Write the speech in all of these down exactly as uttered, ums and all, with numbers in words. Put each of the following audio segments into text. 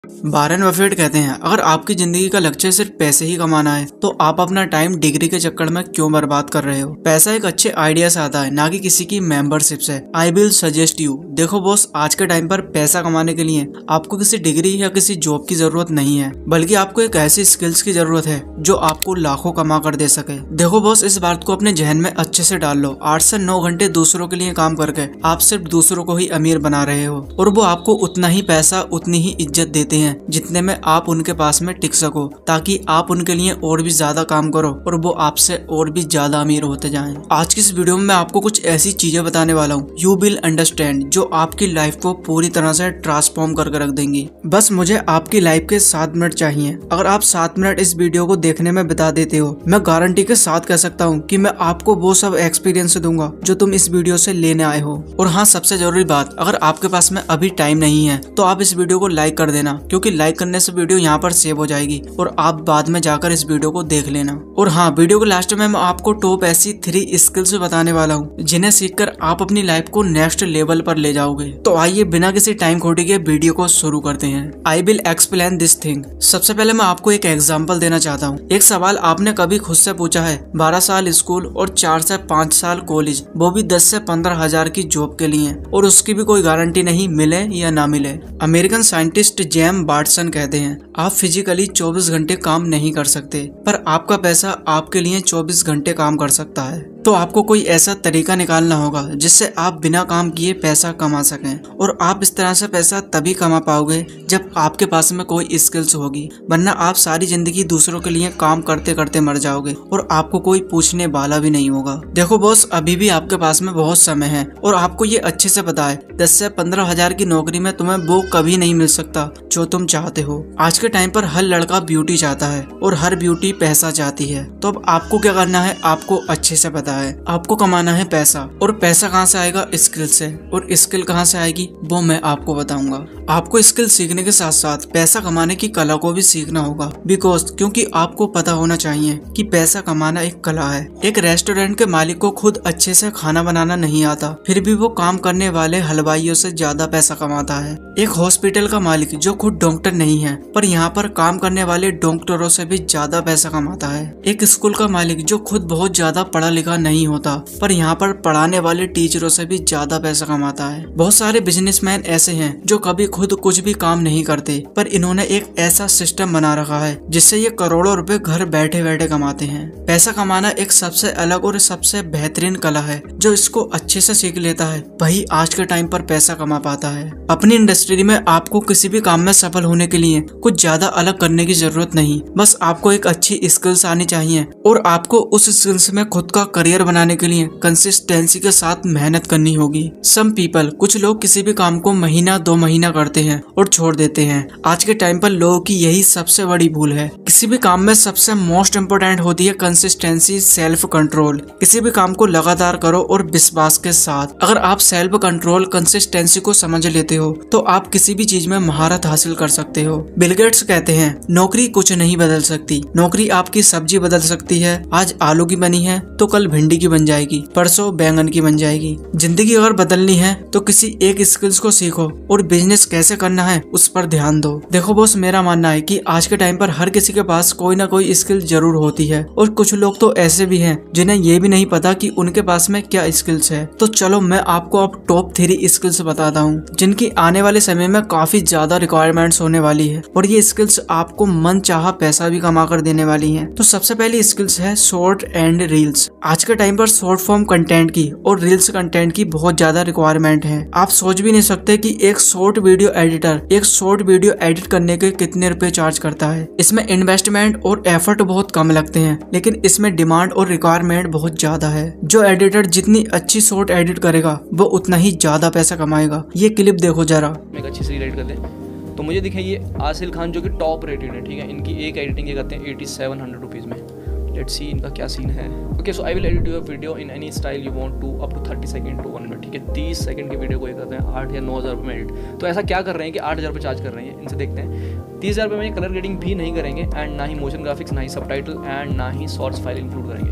Warren Buffett कहते हैं, अगर आपकी जिंदगी का लक्ष्य सिर्फ पैसे ही कमाना है तो आप अपना टाइम डिग्री के चक्कर में क्यों बर्बाद कर रहे हो। पैसा एक अच्छे आइडिया से आता है, ना कि किसी की मेंबरशिप से। I will suggest you. देखो बॉस, आज के टाइम पर पैसा कमाने के लिए आपको किसी डिग्री या किसी जॉब की जरूरत नहीं है, बल्कि आपको एक ऐसी स्किल्स की जरूरत है जो आपको लाखों कमा कर दे सके। देखो बॉस, इस बात को अपने जहन में अच्छे से डाल लो। आठ से नौ घंटे दूसरों के लिए काम करके आप सिर्फ दूसरों को ही अमीर बना रहे हो, और वो आपको उतना ही पैसा, उतनी ही इज्जत देते हैं जितने में आप उनके पास में टिक सको, ताकि आप उनके लिए और भी ज्यादा काम करो और वो आपसे और भी ज्यादा अमीर होते जाएं। आज की इस वीडियो में मैं आपको कुछ ऐसी चीजें बताने वाला हूँ, यू विल अंडरस्टैंड, जो आपकी लाइफ को पूरी तरह से ट्रांसफॉर्म करके रख देंगी। बस मुझे आपकी लाइफ के सात मिनट चाहिए। अगर आप सात मिनट इस वीडियो को देखने में बिता देते हो, मैं गारंटी के साथ कह सकता हूँ कि मैं आपको वो सब एक्सपीरियंस दूंगा जो तुम इस वीडियो से लेने आए हो। और हाँ, सबसे जरूरी बात, अगर आपके पास में अभी टाइम नहीं है तो आप इस वीडियो को लाइक कर देना, क्योंकि लाइक करने से वीडियो यहाँ पर सेव हो जाएगी और आप बाद में जाकर इस वीडियो को देख लेना। और हाँ, वीडियो के लास्ट में मैं आपको टॉप ऐसी थ्री स्किल्स बताने वाला हूँ जिन्हें सीखकर आप अपनी लाइफ को नेक्स्ट लेवल पर ले जाओगे। तो आइए बिना किसी टाइम खोटे के वीडियो को शुरू करते हैं। I will explain this thing. सबसे पहले मैं आपको एक एग्जाम्पल देना चाहता हूँ। एक सवाल आपने कभी खुद से पूछा है? बारह साल स्कूल और चार से पाँच साल कॉलेज, वो भी दस से पंद्रह हजार की जॉब के लिए, और उसकी भी कोई गारंटी नहीं मिले या ना मिले। अमेरिकन साइंटिस्ट जेम बार्टसन कहते हैं, आप फिजिकली चौबीस घंटे काम नहीं कर सकते, पर आपका पैसा आपके लिए चौबीस घंटे काम कर सकता है। तो आपको कोई ऐसा तरीका निकालना होगा जिससे आप बिना काम किए पैसा कमा सकें, और आप इस तरह से पैसा तभी कमा पाओगे जब आपके पास में कोई स्किल्स होगी, वरना आप सारी जिंदगी दूसरों के लिए काम करते करते मर जाओगे और आपको कोई पूछने वाला भी नहीं होगा। देखो बॉस, अभी भी आपके पास में बहुत समय है और आपको ये अच्छे से पता है, दस से पंद्रह हजार की नौकरी में तुम्हें वो कभी नहीं मिल सकता जो तुम चाहते हो। आज के टाइम पर हर लड़का ब्यूटी चाहता है और हर ब्यूटी पैसा चाहती है। तो अब आपको क्या करना है, आपको अच्छे से पता है, आपको कमाना है पैसा। और पैसा कहाँ से आएगा? स्किल से। और स्किल कहाँ से आएगी वो मैं आपको बताऊंगा। आपको स्किल सीखने के साथ साथ पैसा कमाने की कला को भी सीखना होगा, बिकॉज क्योंकि आपको पता होना चाहिए कि पैसा कमाना एक कला है। एक रेस्टोरेंट के मालिक को खुद अच्छे से खाना बनाना नहीं आता, फिर भी वो काम करने वाले हलवाइयों से ज्यादा पैसा कमाता है। एक हॉस्पिटल का मालिक जो खुद डॉक्टर नहीं है, पर यहाँ पर काम करने वाले डॉक्टरों से भी ज्यादा पैसा कमाता है। एक स्कूल का मालिक जो खुद बहुत ज्यादा पढ़ा लिखा नहीं होता, पर यहाँ पर पढ़ाने वाले टीचरों से भी ज्यादा पैसा कमाता है। बहुत सारे बिजनेसमैन ऐसे हैं जो कभी खुद कुछ भी काम नहीं करते, पर इन्होंने एक ऐसा सिस्टम बना रखा है जिससे ये करोड़ों रुपए घर बैठे बैठे कमाते हैं। पैसा कमाना एक सबसे अलग और सबसे बेहतरीन कला है। जो इसको अच्छे से सीख लेता है वही आज के टाइम पर पैसा कमा पाता है। अपनी इंडस्ट्री में आपको किसी भी काम में सफल होने के लिए कुछ ज्यादा अलग करने की जरूरत नहीं, बस आपको एक अच्छी स्किल्स आनी चाहिए और आपको उस स्किल्स में खुद का करियर बनाने के लिए कंसिस्टेंसी के साथ मेहनत करनी होगी। सम पीपल, कुछ लोग किसी भी काम को महीना दो महीना करते हैं और छोड़ देते हैं। आज के टाइम पर लोगों की यही सबसे बड़ी भूल है। किसी भी काम में सबसे मोस्ट इम्पोर्टेंट होती है कंसिस्टेंसी, सेल्फ कंट्रोल। किसी भी काम को लगातार करो और विश्वास के साथ। अगर आप सेल्फ कंट्रोल, कंसिस्टेंसी को समझ लेते हो तो आप किसी भी चीज में महारत हासिल कर सकते हो। बिल गेट्स कहते हैं, नौकरी कुछ नहीं बदल सकती, नौकरी आपकी सब्जी बदल सकती है। आज आलू की बनी है तो कल भिंडी की बन जाएगी, परसों बैंगन की बन जाएगी। जिंदगी अगर बदलनी है तो किसी एक स्किल्स को सीखो और बिजनेस कैसे करना है उस पर ध्यान दो। देखो बॉस, मेरा मानना है कि आज के टाइम पर हर किसी के पास कोई ना कोई स्किल जरूर होती है, और कुछ लोग तो ऐसे भी हैं जिन्हें ये भी नहीं पता कि उनके पास में क्या स्किल्स है। तो चलो मैं आपको अब टॉप थ्री स्किल्स बताता हूँ जिनकी आने वाले समय में काफी ज्यादा रिक्वायरमेंट्स होने वाली है, और ये स्किल्स आपको मन चाहा पैसा भी कमा कर देने वाली है। तो सबसे पहली स्किल्स है शॉर्ट एंड रील्स। आज के टाइम पर शॉर्ट फॉर्म कंटेंट की और रील्स कंटेंट की बहुत ज्यादा रिक्वायरमेंट है। आप सोच भी नहीं सकते कि एक शॉर्ट वीडियो एडिटर एक शॉर्ट वीडियो एडिट करने के कितने रुपए चार्ज करता है। इसमें इन्वेस्टमेंट और एफर्ट बहुत कम लगते हैं, लेकिन इसमें डिमांड और रिक्वायरमेंट बहुत ज्यादा है। जो एडिटर जितनी अच्छी शॉर्ट एडिट करेगा वो उतना ही ज्यादा पैसा कमाएगा। ये क्लिप देखो जरा। एक अच्छी सी एडिट कर दे तो मुझे दिखे ये आसिल खान जो कि टॉप रेटेड है, ठीक है। इनकी एक एडिटिंग ये करते हैं एटी सेवन हंड्रेड रुपीज़ में। लेट्स सी इनका क्या सीन है। Okay, so I will edit your video in any style you want to up to thirty second to one minute, ठीक है। तीस सेकंड की वीडियो को ये करते हैं आठ या नौ हज़ार रुपये में एडिट। तो ऐसा क्या कर रहे हैं कि आठ हज़ार रुपये चार्ज कर रहे हैं, इनसे देखते हैं। तीस हज़ार रुपये में कलर ग्रेडिंग भी नहीं करेंगे, एंड ना ही मोशन ग्राफिक्स, ना ही सबटाइटल, एंड ना ही शॉर्ट्स फाइल इंक्लूड करेंगे।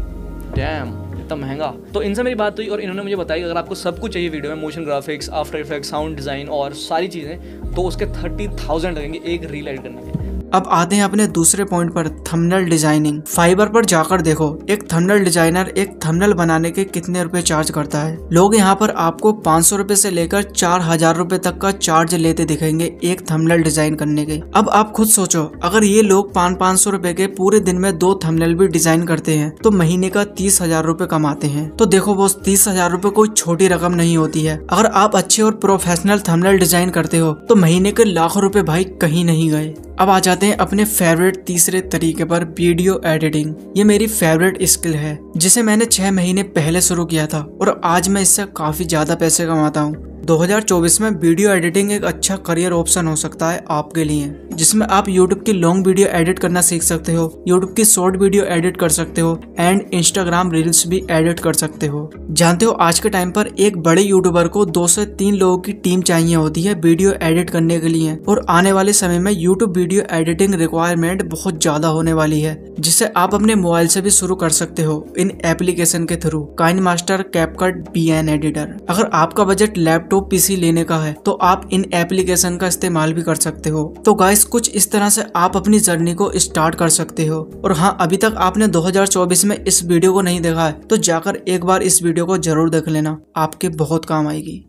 डैम इतना महंगा। तो इनसे मेरी बात हुई और इन्होंने मुझे बताया अगर आपको सब कुछ चाहिए वीडियो में, motion graphics, after effects, sound design और सारी चीज़ें, तो उसके थर्टी थाउजेंड लगेंगे एक रील एडिट करने के। अब आते हैं अपने दूसरे पॉइंट पर, थंबनेल डिजाइनिंग। फाइवर पर जाकर देखो एक थंबनेल डिजाइनर एक थंबनेल बनाने के कितने रुपए चार्ज करता है। लोग यहाँ पर आपको पाँच सौ रुपए से लेकर चार हजार रुपए तक का चार्ज लेते दिखेंगे एक थंबनेल डिजाइन करने के। अब आप खुद सोचो, अगर ये लोग पाँच पाँच सौ रुपए के पूरे दिन में दो थंबनेल भी डिजाइन करते हैं तो महीने का तीस हजार रुपए कमाते हैं। तो देखो बॉस, तीस हजार रुपए कोई छोटी रकम नहीं होती है। अगर आप अच्छे और प्रोफेशनल थंबनेल डिजाइन करते हो तो महीने के लाखों रुपए भाई कहीं नहीं गए। अब आ जाते हैं अपने फेवरेट तीसरे तरीके पर, वीडियो एडिटिंग। ये मेरी फेवरेट स्किल है जिसे मैंने छह महीने पहले शुरू किया था और आज मैं इससे काफी ज्यादा पैसे कमाता हूँ। दो हज़ार चौबीस में वीडियो एडिटिंग एक अच्छा करियर ऑप्शन हो सकता है आपके लिए, जिसमें आप यूट्यूब की लॉन्ग वीडियो एडिट करना सीख सकते हो, यूट्यूब की शॉर्ट वीडियो एडिट कर सकते हो एंड इंस्टाग्राम रील्स भी एडिट कर सकते हो। जानते हो आज के टाइम पर एक बड़े यूट्यूबर को दो से तीन लोगों की टीम चाहिए होती है वीडियो एडिट करने के लिए, और आने वाले समय में यूट्यूब वीडियो एडिटिंग रिक्वायरमेंट बहुत ज्यादा होने वाली है, जिसे आप अपने मोबाइल से भी शुरू कर सकते हो इन एप्लीकेशन के through, KineMaster, CapCut, VN editor. अगर आपका बजट लैपटॉप पीसी लेने का है तो आप इन एप्लीकेशन का इस्तेमाल भी कर सकते हो। तो गाइस कुछ इस तरह से आप अपनी जर्नी को स्टार्ट कर सकते हो। और हाँ, अभी तक आपने दो हज़ार चौबीस में इस वीडियो को नहीं देखा है तो जाकर एक बार इस वीडियो को जरूर देख लेना, आपके बहुत काम आएगी।